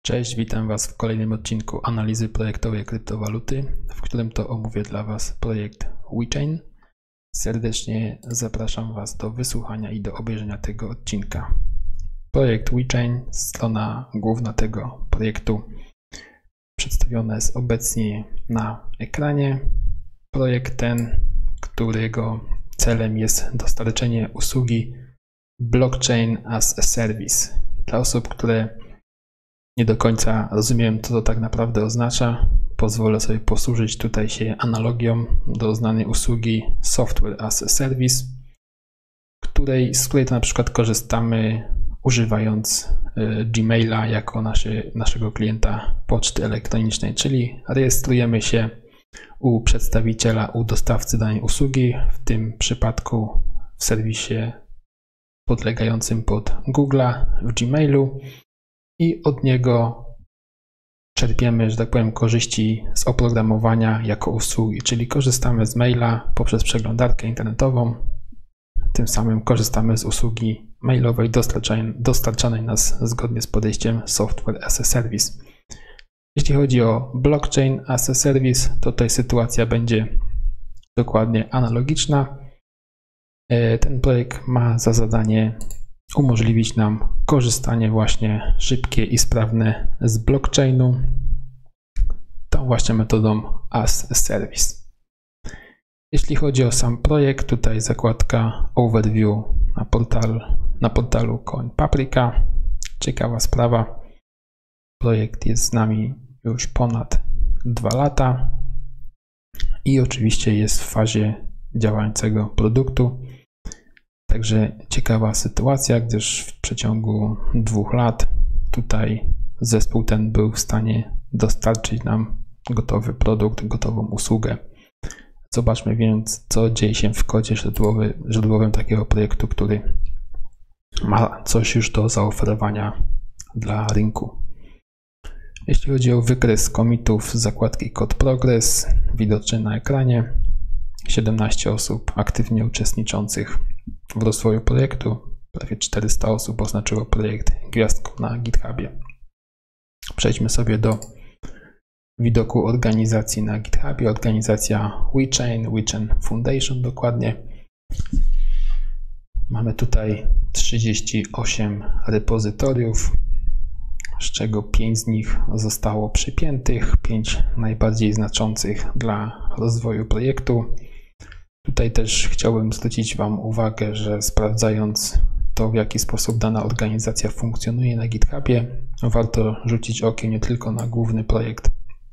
Cześć, witam Was w kolejnym odcinku analizy projektowej kryptowaluty, w którym to omówię dla Was projekt WeChain. Serdecznie zapraszam Was do wysłuchania i do obejrzenia tego odcinka. Projekt WeChain, strona główna tego projektu, przedstawiona jest obecnie na ekranie. Projekt ten, którego celem jest dostarczenie usługi Blockchain as a Service. Dla osób, które nie do końca rozumiem, co to tak naprawdę oznacza, pozwolę sobie posłużyć tutaj się analogią do znanej usługi Software as a Service, z której to na przykład korzystamy używając Gmaila jako naszego klienta poczty elektronicznej, czyli rejestrujemy się u przedstawiciela, u dostawcy danej usługi, w tym przypadku w serwisie podlegającym pod Google'a w Gmailu, i od niego czerpiemy, że tak powiem, korzyści z oprogramowania jako usługi, czyli korzystamy z maila poprzez przeglądarkę internetową, tym samym korzystamy z usługi mailowej dostarczanej nas zgodnie z podejściem Software as a Service. Jeśli chodzi o Blockchain as a Service, to tutaj sytuacja będzie dokładnie analogiczna. Ten projekt ma za zadanie umożliwić nam korzystanie właśnie szybkie i sprawne z blockchainu tą właśnie metodą as a Service. Jeśli chodzi o sam projekt, tutaj zakładka Overview na portalu CoinPaprika. Ciekawa sprawa. Projekt jest z nami już ponad 2 lata i oczywiście jest w fazie działającego produktu. Także ciekawa sytuacja, gdyż w przeciągu 2 lat tutaj zespół ten był w stanie dostarczyć nam gotowy produkt, gotową usługę. Zobaczmy więc, co dzieje się w kodzie źródłowym takiego projektu, który ma coś już do zaoferowania dla rynku. Jeśli chodzi o wykres commitów z zakładki Code Progress, widoczny na ekranie, 17 osób aktywnie uczestniczących w rozwoju projektu, prawie 400 osób oznaczyło projekt gwiazdką na GitHubie. Przejdźmy sobie do widoku organizacji na GitHubie. Organizacja WeChain Foundation dokładnie. Mamy tutaj 38 repozytoriów, z czego 5 z nich zostało przypiętych, 5 najbardziej znaczących dla rozwoju projektu. Tutaj też chciałbym zwrócić Wam uwagę, że sprawdzając to, w jaki sposób dana organizacja funkcjonuje na GitHubie, warto rzucić okiem nie tylko na główny projekt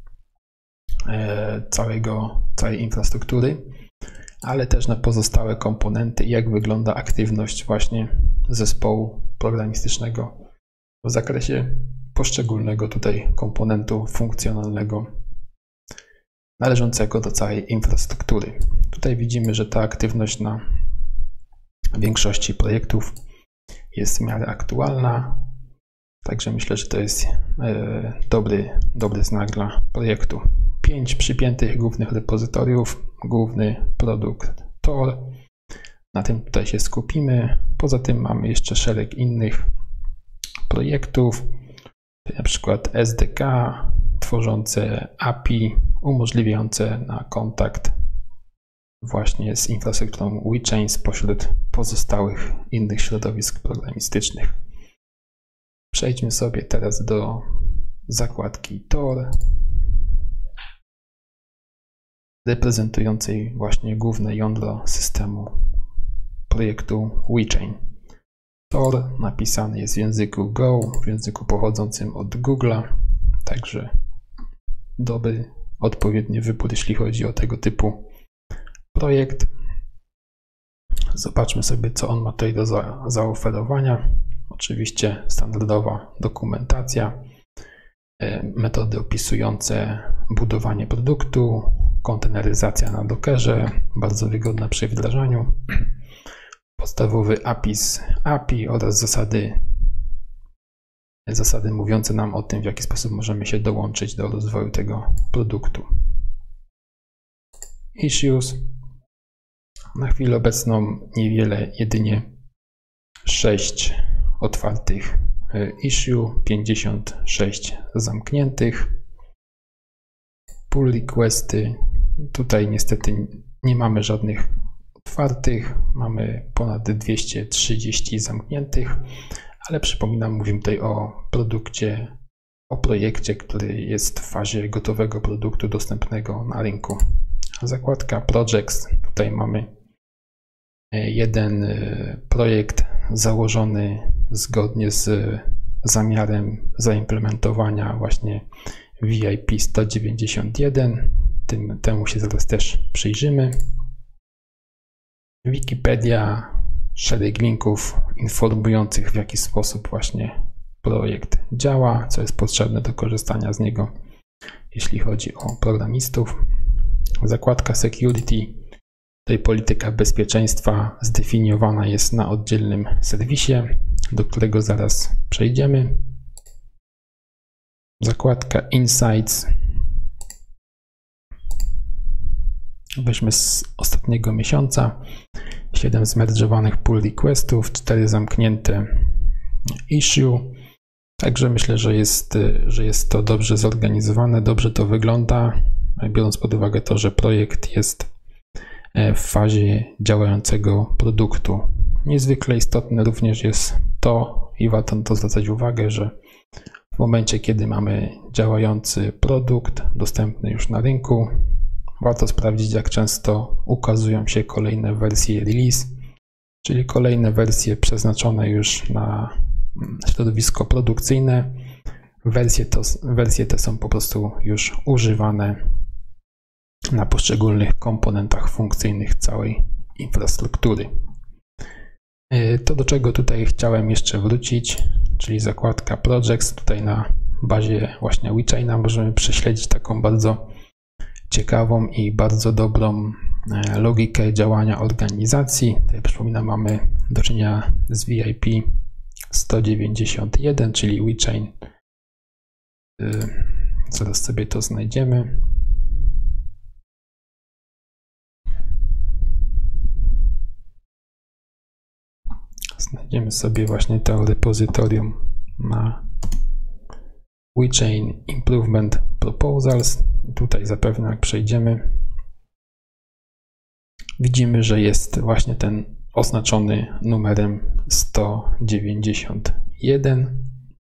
całej infrastruktury, ale też na pozostałe komponenty i jak wygląda aktywność właśnie zespołu programistycznego w zakresie poszczególnego tutaj komponentu funkcjonalnego należącego do całej infrastruktury. Tutaj widzimy, że ta aktywność na większości projektów jest w miarę aktualna, także myślę, że to jest dobry znak dla projektu. 5 przypiętych głównych repozytoriów, główny produkt Tor. Na tym tutaj się skupimy. Poza tym mamy jeszcze szereg innych projektów, na przykład SDK tworzące API umożliwiające na kontakt właśnie z infrastrukturą WeChain spośród pozostałych innych środowisk programistycznych. Przejdźmy sobie teraz do zakładki Tor, reprezentującej właśnie główne jądro systemu projektu WeChain. Tor napisany jest w języku Go, w języku pochodzącym od Google'a, także dobry, odpowiedni wybór, jeśli chodzi o tego typu projekt. Zobaczmy sobie, co on ma tutaj do zaoferowania. Oczywiście standardowa dokumentacja, metody opisujące budowanie produktu, konteneryzacja na Dockerze, bardzo wygodna przy wdrażaniu, podstawowy opis API oraz zasady mówiące nam o tym, w jaki sposób możemy się dołączyć do rozwoju tego produktu. Issues. Na chwilę obecną niewiele, jedynie 6 otwartych issue, 56 zamkniętych. Pull requesty, tutaj niestety nie mamy żadnych otwartych, mamy ponad 230 zamkniętych, ale przypominam, mówimy tutaj o produkcie, o projekcie, który jest w fazie gotowego produktu dostępnego na rynku. Zakładka Projects, tutaj mamy jeden projekt założony zgodnie z zamiarem zaimplementowania właśnie VIP 191. Temu się zaraz też przyjrzymy. Wikipedia, szereg linków informujących, w jaki sposób właśnie projekt działa, co jest potrzebne do korzystania z niego, jeśli chodzi o programistów. Zakładka Security, tutaj polityka bezpieczeństwa zdefiniowana jest na oddzielnym serwisie, do którego zaraz przejdziemy. Zakładka Insights. Weźmy z ostatniego miesiąca 7 zmerdżowanych pull requestów, 4 zamknięte issue. Także myślę, że jest to dobrze zorganizowane, dobrze to wygląda, biorąc pod uwagę to, że projekt jest w fazie działającego produktu. Niezwykle istotne również jest to, i warto na to zwracać uwagę, że w momencie, kiedy mamy działający produkt dostępny już na rynku, warto sprawdzić, jak często ukazują się kolejne wersje release, czyli kolejne wersje przeznaczone już na środowisko produkcyjne. Wersje te są po prostu już używane na poszczególnych komponentach funkcyjnych całej infrastruktury. To, do czego tutaj chciałem jeszcze wrócić, czyli zakładka Projects. Tutaj na bazie właśnie WeChaina możemy prześledzić taką bardzo ciekawą i bardzo dobrą logikę działania organizacji. Tutaj przypominam, mamy do czynienia z VIP 191, czyli WeChain. Zaraz sobie to znajdziemy. Znajdziemy sobie właśnie to repozytorium na WeChain Improvement Proposals. Tutaj zapewne jak przejdziemy, widzimy, że jest właśnie ten oznaczony numerem 191.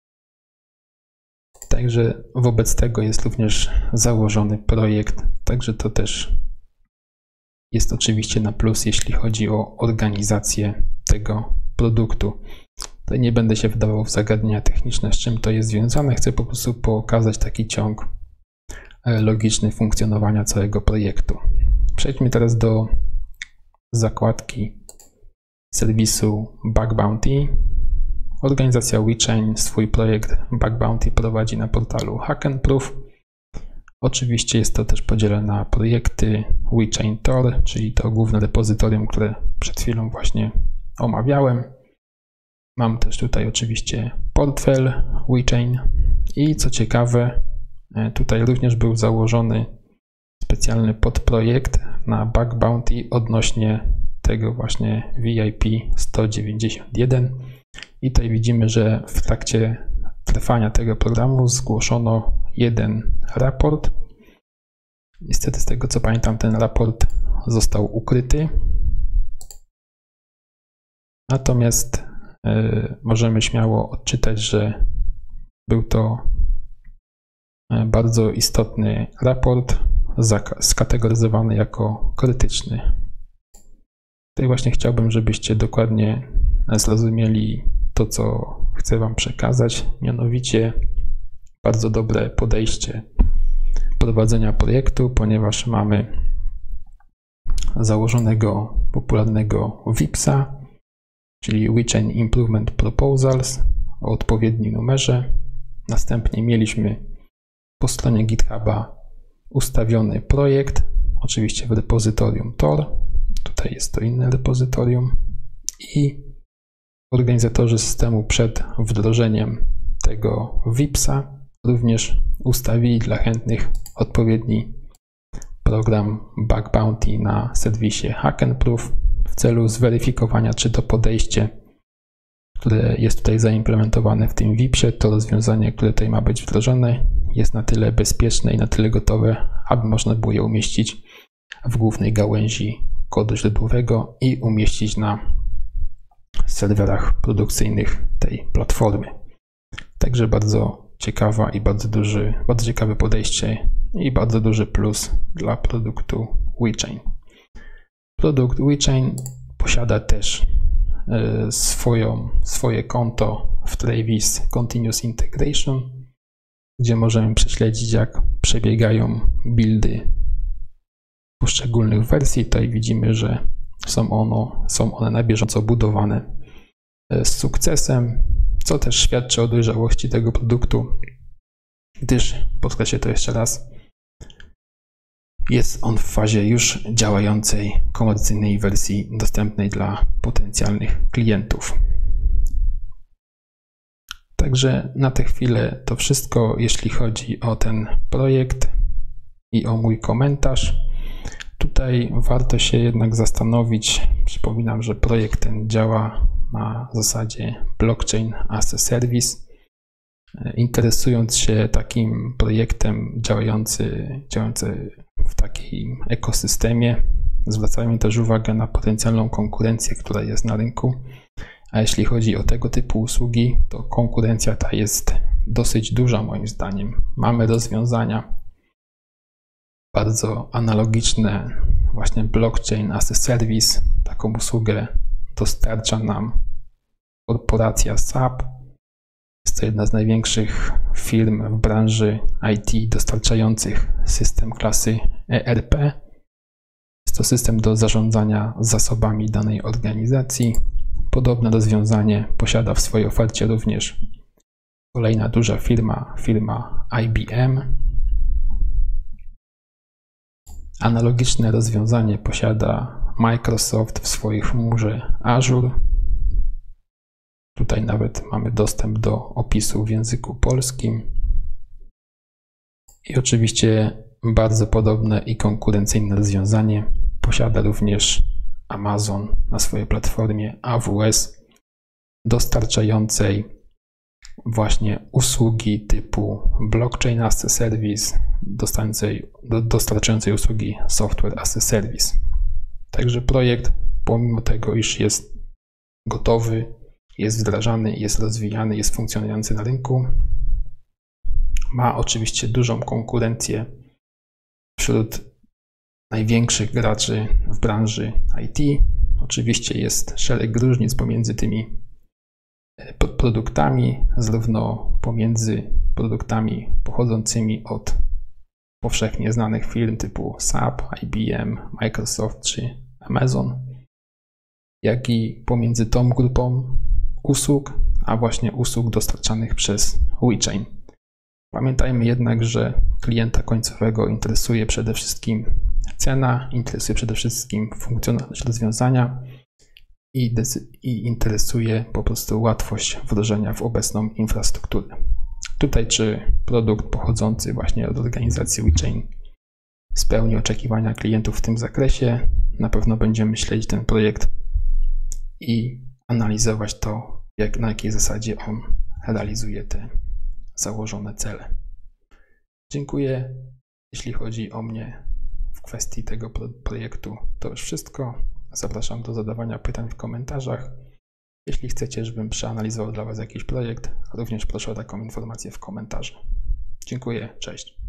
Także wobec tego jest również założony projekt, także to też jest oczywiście na plus, jeśli chodzi o organizację tego produktu. Tutaj nie będę się wdawał w zagadnienia techniczne, z czym to jest związane. Chcę po prostu pokazać taki ciąg logiczny funkcjonowania całego projektu. Przejdźmy teraz do zakładki serwisu Bug Bounty. Organizacja WeChain swój projekt Bug Bounty prowadzi na portalu Hack and Proof. Oczywiście jest to też podzielone na projekty WeChain Tor, czyli to główne repozytorium, które przed chwilą właśnie omawiałem. Mam też tutaj oczywiście portfel WeChain i co ciekawe, tutaj również był założony specjalny podprojekt na Bug Bounty odnośnie tego właśnie VIP 191 i tutaj widzimy, że w trakcie trwania tego programu zgłoszono jeden raport. Niestety z tego co pamiętam, ten raport został ukryty. Natomiast możemy śmiało odczytać, że był to bardzo istotny raport, skategoryzowany jako krytyczny. Tutaj właśnie chciałbym, żebyście dokładnie zrozumieli to, co chcę Wam przekazać, mianowicie bardzo dobre podejście prowadzenia projektu, ponieważ mamy założonego popularnego VIPS-a, czyli WeChain Improvement Proposals o odpowiednim numerze. Następnie mieliśmy po stronie GitHuba ustawiony projekt, oczywiście w repozytorium Tor. Tutaj jest to inne repozytorium i organizatorzy systemu przed wdrożeniem tego VIPS-a również ustawili dla chętnych odpowiedni program Bug Bounty na serwisie Hack and Proof w celu zweryfikowania, czy to podejście, które jest tutaj zaimplementowane w tym VIP-ie, to rozwiązanie, które tutaj ma być wdrożone, jest na tyle bezpieczne i na tyle gotowe, aby można było je umieścić w głównej gałęzi kodu źródłowego i umieścić na serwerach produkcyjnych tej platformy. Także bardzo ciekawa i bardzo ciekawe podejście i bardzo duży plus dla produktu WeChain. Produkt WeChain posiada też swoje konto w Travis Continuous Integration, gdzie możemy prześledzić, jak przebiegają buildy poszczególnych wersji. Tutaj widzimy, że są one na bieżąco budowane z sukcesem, co też świadczy o dojrzałości tego produktu, gdyż, podkreślę to jeszcze raz, jest on w fazie już działającej komercyjnej wersji dostępnej dla potencjalnych klientów. Także na tę chwilę to wszystko, jeśli chodzi o ten projekt i o mój komentarz. Tutaj warto się jednak zastanowić. Przypominam, że projekt ten działa na zasadzie Blockchain as a Service. Interesując się takim projektem działający w takim ekosystemie, zwracajmy też uwagę na potencjalną konkurencję, która jest na rynku. A jeśli chodzi o tego typu usługi, to konkurencja ta jest dosyć duża moim zdaniem. Mamy rozwiązania bardzo analogiczne, właśnie Blockchain as a Service. Taką usługę dostarcza nam korporacja SAP. Jest to jedna z największych firm w branży IT dostarczających system klasy ERP. Jest to system do zarządzania zasobami danej organizacji. Podobne rozwiązanie posiada w swojej ofercie również kolejna duża firma IBM. Analogiczne rozwiązanie posiada Microsoft w swojej chmurze Azure. Tutaj nawet mamy dostęp do opisu w języku polskim. I oczywiście bardzo podobne i konkurencyjne rozwiązanie posiada również Amazon na swojej platformie AWS, dostarczającej właśnie usługi typu Blockchain as a Service, dostarczającej usługi Software as a Service. Także projekt, pomimo tego, iż jest gotowy, jest wdrażany, jest rozwijany, jest funkcjonujący na rynku, ma oczywiście dużą konkurencję wśród największych graczy w branży IT. Oczywiście jest szereg różnic pomiędzy tymi produktami, zarówno pomiędzy produktami pochodzącymi od powszechnie znanych firm typu SAP, IBM, Microsoft czy Amazon, jak i pomiędzy tą grupą usług, a właśnie usług dostarczanych przez WeChain. Pamiętajmy jednak, że klienta końcowego interesuje przede wszystkim cena, interesuje przede wszystkim funkcjonalność rozwiązania i interesuje po prostu łatwość wdrożenia w obecną infrastrukturę. Tutaj czy produkt pochodzący właśnie od organizacji WeChain spełni oczekiwania klientów w tym zakresie, na pewno będziemy śledzić ten projekt i analizować to, na jakiej zasadzie on realizuje te założone cele. Dziękuję. Jeśli chodzi o mnie w kwestii tego projektu, to już wszystko. Zapraszam do zadawania pytań w komentarzach. Jeśli chcecie, żebym przeanalizował dla Was jakiś projekt, również proszę o taką informację w komentarzu. Dziękuję, cześć.